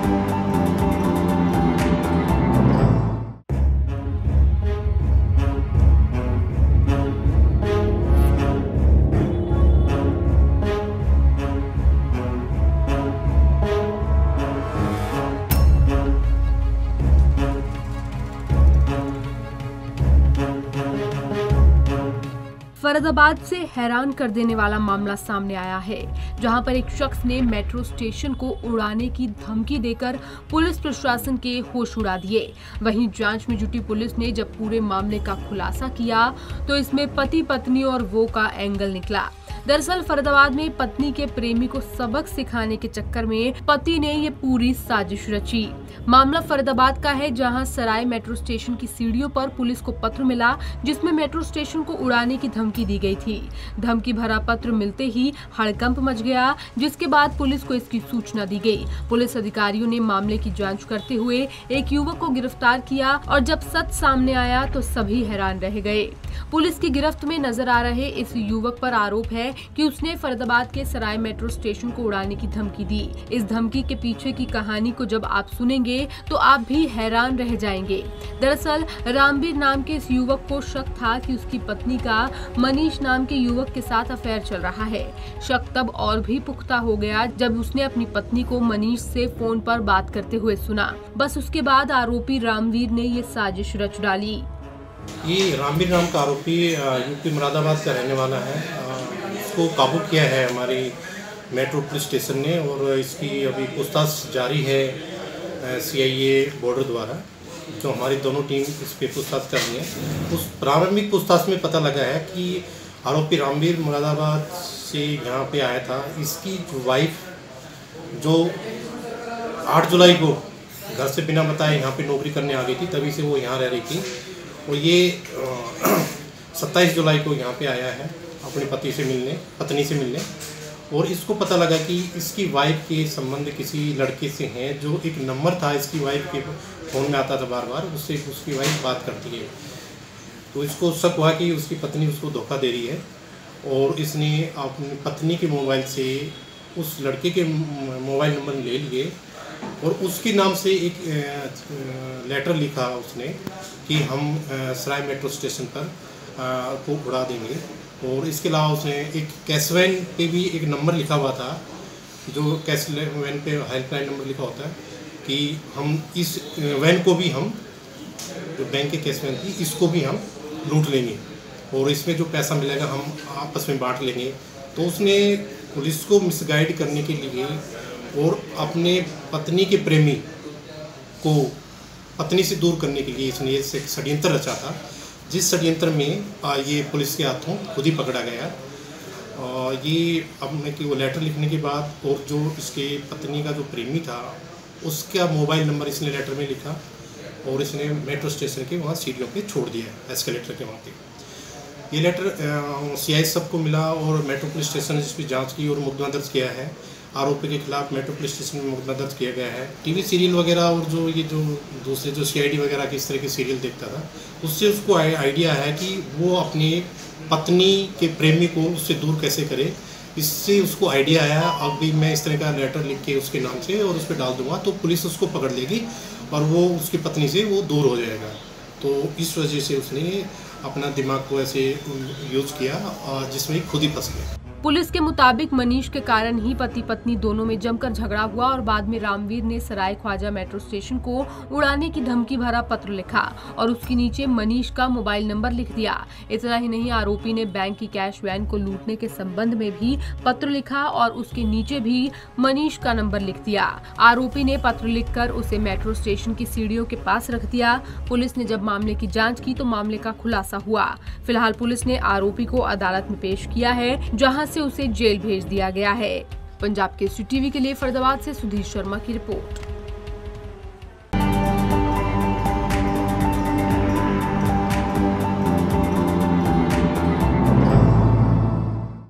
फरीदाबाद से हैरान कर देने वाला मामला सामने आया है, जहां पर एक शख्स ने मेट्रो स्टेशन को उड़ाने की धमकी देकर पुलिस प्रशासन के होश उड़ा दिए। वहीं जांच में जुटी पुलिस ने जब पूरे मामले का खुलासा किया तो इसमें पति पत्नी और वो का एंगल निकला। दरअसल फरीदाबाद में पत्नी के प्रेमी को सबक सिखाने के चक्कर में पति ने ये पूरी साजिश रची। मामला फरीदाबाद का है, जहां सराय मेट्रो स्टेशन की सीढ़ियों पर पुलिस को पत्र मिला जिसमें मेट्रो स्टेशन को उड़ाने की धमकी दी गई थी। धमकी भरा पत्र मिलते ही हड़कंप मच गया, जिसके बाद पुलिस को इसकी सूचना दी गई। पुलिस अधिकारियों ने मामले की जांच करते हुए एक युवक को गिरफ्तार किया और जब सच सामने आया तो सभी हैरान रह गए। पुलिस की गिरफ्त में नजर आ रहे इस युवक पर आरोप है कि उसने फरीदाबाद के सराय मेट्रो स्टेशन को उड़ाने की धमकी दी। इस धमकी के पीछे की कहानी को जब आप सुनेंगे तो आप भी हैरान रह जाएंगे। दरअसल रामवीर नाम के इस युवक को शक था कि उसकी पत्नी का मनीष नाम के युवक के साथ अफेयर चल रहा है। शक तब और भी पुख्ता हो गया जब उसने अपनी पत्नी को मनीष से फोन पर बात करते हुए सुना। बस उसके बाद आरोपी रामवीर ने ये साजिश रच डाली। ये रामवीर नाम का आरोपी यूपी मुरादाबाद का रहने वाला है। इसको काबू किया है हमारी मेट्रो पुलिस स्टेशन ने और इसकी अभी पूछताछ जारी है CIA बॉर्डर द्वारा, जो हमारी दोनों टीम इस पर पूछताछ कर रही है। उस प्रारंभिक पूछताछ में पता लगा है कि आरोपी रामवीर मुरादाबाद से यहाँ पे आया था। इसकी जो वाइफ जो 8 जुलाई को घर से बिना बताए यहाँ पे नौकरी करने आ गई थी, तभी से वो यहाँ रह रही थी। और ये 27 जुलाई को यहाँ पे आया है अपने पत्नी से मिलने और इसको पता लगा कि इसकी वाइफ के संबंध किसी लड़के से हैं, जो एक नंबर था इसकी वाइफ के फ़ोन में आता था बार बार, उससे उसकी वाइफ बात करती है। तो इसको शक हुआ कि उसकी पत्नी उसको धोखा दे रही है और इसने अपनी पत्नी के मोबाइल से उस लड़के के मोबाइल नंबर ले लिए और उसके नाम से एक लेटर लिखा उसने कि हम सराय मेट्रो स्टेशन पर को उड़ा देंगे। और इसके अलावा उसने एक कैश वैन पे भी एक नंबर लिखा हुआ था, जो कैश वैन पे हेल्पलाइन नंबर लिखा होता है कि हम इस वैन को भी हम, जो बैंक के कैश वैन थी, इसको भी हम लूट लेंगे और इसमें जो पैसा मिलेगा हम आपस में बांट लेंगे। तो उसने पुलिस को मिसगाइड करने के लिए और अपने पत्नी के प्रेमी को पत्नी से दूर करने के लिए इसने एक षड्यंत्र रचा था, जिस षड्यंत्र में ये पुलिस के हाथों खुद ही पकड़ा गया। ये अपने कि वो लेटर लिखने के बाद और जो इसके पत्नी का जो प्रेमी था उसका मोबाइल नंबर इसने लेटर में लिखा और इसने मेट्रो स्टेशन के वहाँ सीढ़ियों पे छोड़ दिया, एस्केलेटर के वहाँ पे। ये लेटर CI सबको मिला और मेट्रो पुलिस स्टेशन ने इस पर जाँच की और मुकदमा दर्ज किया है। आरोपी के खिलाफ मेट्रो पुलिस स्टेशन में मुकदमा दर्ज किया गया है। टीवी सीरियल वगैरह और जो दूसरे जो CID वगैरह के इस तरह के सीरियल देखता था, उससे उसको आइडिया है कि वो अपनी पत्नी के प्रेमी को उससे दूर कैसे करे। इससे उसको आइडिया आया, अभी मैं इस तरह का लेटर लिख के उसके नाम से और उस पर डाल दूंगा तो पुलिस उसको पकड़ लेगी और वो उसकी पत्नी से वो दूर हो जाएगा। तो इस वजह से उसने अपना दिमाग को ऐसे यूज़ किया जिसमें खुद ही फंस गया। पुलिस के मुताबिक मनीष के कारण ही पति पत्नी दोनों में जमकर झगड़ा हुआ और बाद में रामवीर ने सराय ख्वाजा मेट्रो स्टेशन को उड़ाने की धमकी भरा पत्र लिखा और उसके नीचे मनीष का मोबाइल नंबर लिख दिया। इतना ही नहीं, आरोपी ने बैंक की कैश वैन को लूटने के संबंध में भी पत्र लिखा और उसके नीचे भी मनीष का नंबर लिख दिया। आरोपी ने पत्र लिखकर उसे मेट्रो स्टेशन की सीढ़ियों के पास रख दिया। पुलिस ने जब मामले की जाँच की तो मामले का खुलासा हुआ। फिलहाल पुलिस ने आरोपी को अदालत में पेश किया है, जहाँ से उसे जेल भेज दिया गया है। पंजाब केसरी टीवी के लिए फरीदाबाद से सुधीर शर्मा की रिपोर्ट।